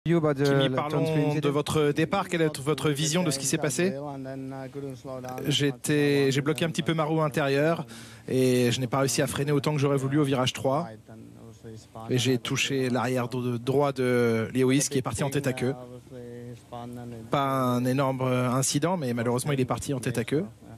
Kimi, parlons de votre départ. Quelle est votre vision de ce qui s'est passé? J'ai bloqué un petit peu ma roue intérieure et je n'ai pas réussi à freiner autant que j'aurais voulu au virage 3. Et j'ai touché l'arrière droit de Lewis qui est parti en tête à queue. Pas un énorme incident, mais malheureusement il est parti en tête à queue.